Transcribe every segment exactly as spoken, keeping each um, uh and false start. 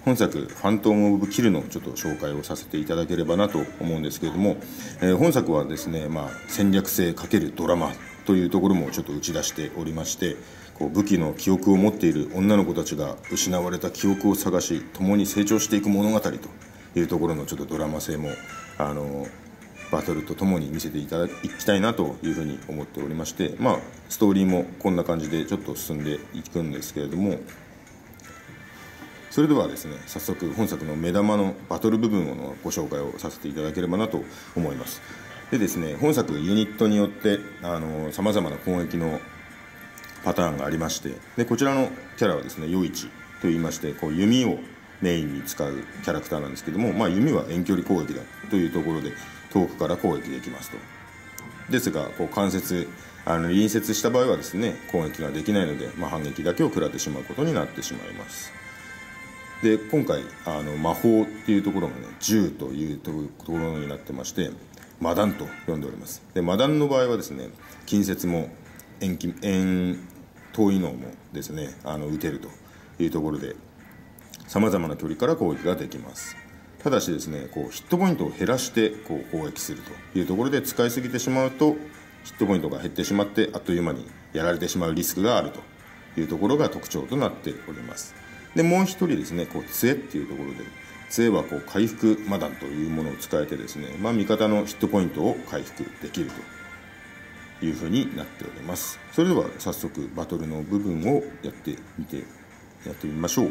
本作「ファントム・オブ・キル」のちょっと紹介をさせていただければなと思うんですけれども、えー、本作はですね、まあ、戦略性×ドラマというところもちょっと打ち出しておりまして、こう武器の記憶を持っている女の子たちが失われた記憶を探し共に成長していく物語というところのちょっとドラマ性もあのバトルとともに見せていただきたいなというふうに思っておりまして、まあ、ストーリーもこんな感じでちょっと進んでいくんですけれども、それではですね、早速本作の目玉のバトル部分のご紹介をさせていただければなと思います。でですね、本作ユニットによってさまざまな攻撃のパターンがありまして、でこちらのキャラはですね、夜市といいまして、こう弓をメインに使うキャラクターなんですけども、まあ、弓は遠距離攻撃だというところで遠くから攻撃できますと。ですがこう関節あの隣接した場合はですね、攻撃ができないので、まあ、反撃だけを食らってしまうことになってしまいます。で今回あの魔法っていうところがね、銃というところになってまして、魔弾と呼んでおります。で魔弾の場合はですね、近接も遠近遠遠いのもですね、あの撃てるというところでさまざまな距離から攻撃ができます。ただしですね、こうヒットポイントを減らしてこう攻撃するというところで、使いすぎてしまうとヒットポイントが減ってしまってあっという間にやられてしまうリスクがあるというところが特徴となっております。でもう一人ですね、こう杖っていうところで、杖はこう回復魔弾というものを使えてですね、まあ、味方のヒットポイントを回復できるというふうになっております。それでは早速バトルの部分をやってみてやってみましょう。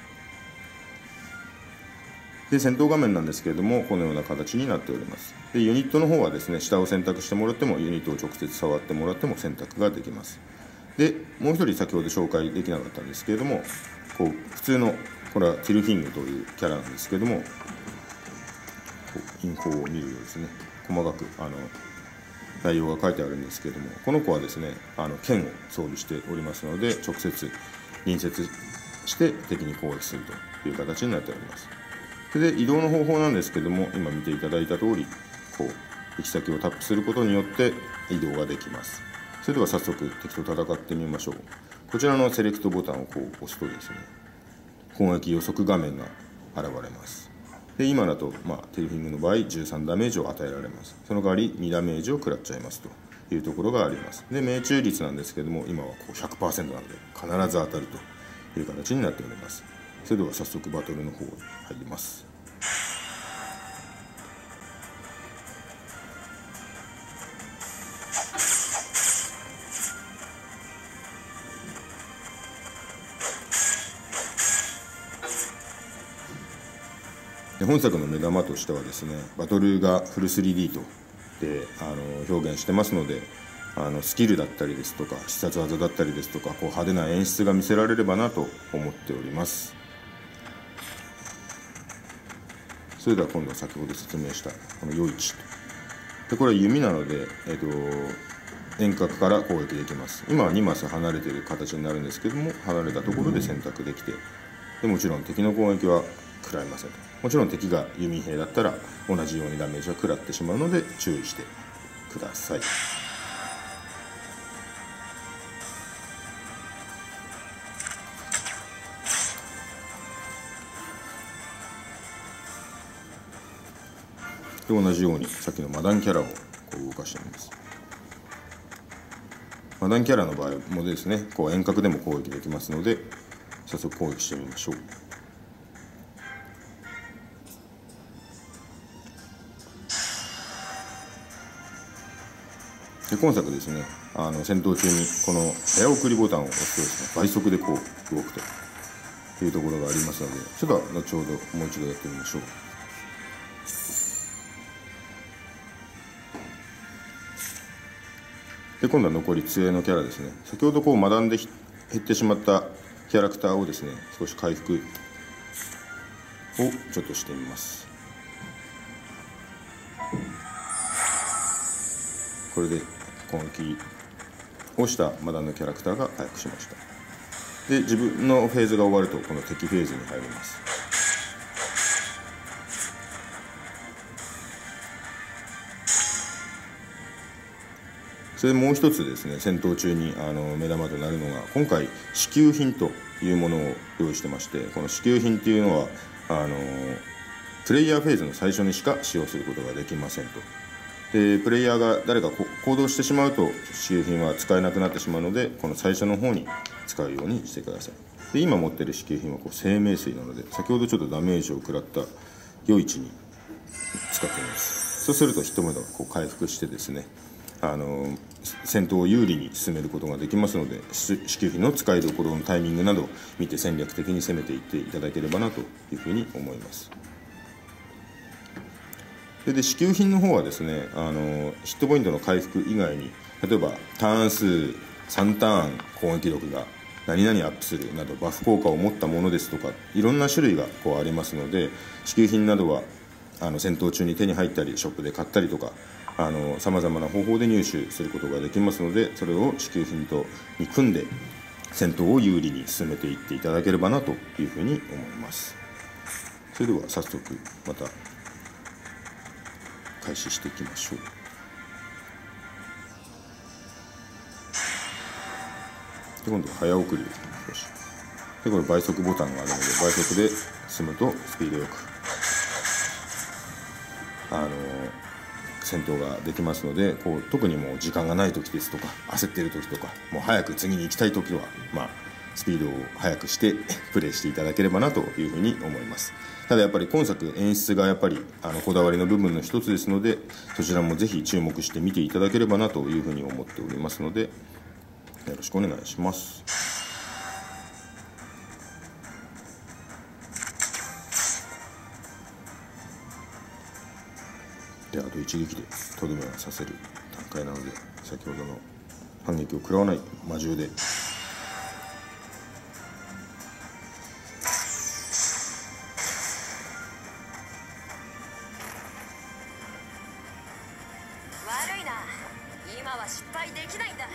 で戦闘画面なんですけれども、このような形になっております。でユニットの方はですね、下を選択してもらっても、ユニットを直接触ってもらっても選択ができます。でもう一人先ほど紹介できなかったんですけれども、こう普通のこれはティルフィングというキャラなんですけれども、インフォを見るようですね、細かくあの内容が書いてあるんですけれども、この子はですね、あの剣を装備しておりますので、直接隣接して敵に攻撃するという形になっております。で移動の方法なんですけども、今見ていただいた通り、こう行き先をタップすることによって移動ができます。それでは早速敵と戦ってみましょう。こちらのセレクトボタンをこう押すとですね、攻撃予測画面が現れます。で今だと、まあ、テルフィングの場合じゅうさんダメージを与えられます。その代わりにダメージを食らっちゃいますというところがあります。で命中率なんですけども、今はこう ひゃくパーセント なので必ず当たるという形になっております。それでは早速バトルの方に入ります。で本作の目玉としてはですね、バトルがフル スリーディー とであの表現してますので、あのスキルだったりですとか必殺技だったりですとか、こう派手な演出が見せられればなと思っております。それでは今度は先ほど説明したこの夜市で、これは弓なので、えっと、遠隔から攻撃できます。今はにマス離れている形になるんですけども、離れたところで選択できて、でもちろん敵の攻撃は食らいませんと。もちろん敵が弓兵だったら同じようにダメージは食らってしまうので注意してください。で同じようにさっきのマダンキャラをこう動かしてみます。マダンキャラの場合もですね、こう遠隔でも攻撃できますので、早速攻撃してみましょう。で今作ですね、あの戦闘中にこの早送りボタンを押すとですね、倍速でこう動くというところがありますので、ちょっと後ほどもう一度やってみましょう。で今度は残り杖のキャラですね。先ほどこうマダンで減ってしまったキャラクターをですね、少し回復をちょっとしてみます。これで攻撃をしたマダンのキャラクターが回復しました。で自分のフェーズが終わるとこの敵フェーズに入ります。そそれでもう一つですね、戦闘中にあの目玉となるのが、今回支給品というものを用意してまして、この支給品っていうのはあのプレイヤーフェーズの最初にしか使用することができませんと。でプレイヤーが誰か行動してしまうと支給品は使えなくなってしまうので、この最初の方に使うようにしてください。で今持っている支給品はこう生命水なので、先ほどちょっとダメージを食らった余市に使っています。そうするとヒットポイントがこう回復してですね、あの戦闘を有利に進めることができますので、支給品の使いどころのタイミングなどを見て戦略的に攻めていっていただければなというふうに思います。それで支給品の方はですね、あのヒットポイントの回復以外に、例えばターン数さんターン攻撃力が何々アップするなどバフ効果を持ったものですとか、いろんな種類がこうありますので、支給品などはあの戦闘中に手に入ったりショップで買ったりとか、さまざまな方法で入手することができますので、それを支給品とに組んで戦闘を有利に進めていっていただければなというふうに思います。それでは早速また開始していきましょう。で今度は早送りを少しで、これ倍速ボタンがあるので、倍速で進むとスピードよくあの戦闘ができますので、こう特にもう時間がない時ですとか、焦っている時とか、もう早く次に行きたい時は、まあ、スピードを速くしてプレイしていただければなというふうに思います。ただやっぱり今作演出がやっぱりあのこだわりの部分の一つですので、そちらもぜひ注目して見ていただければなというふうに思っておりますので、よろしくお願いします。であと一撃でとどめをさせる段階なので、先ほどの反撃を食らわない魔獣で悪いな、今は失敗できないんだ。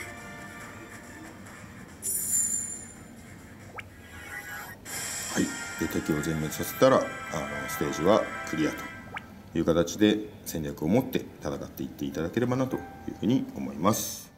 はい、で敵を全滅させたらあのステージはクリアという形で戦略を持って戦っていっていただければなというふうに思います。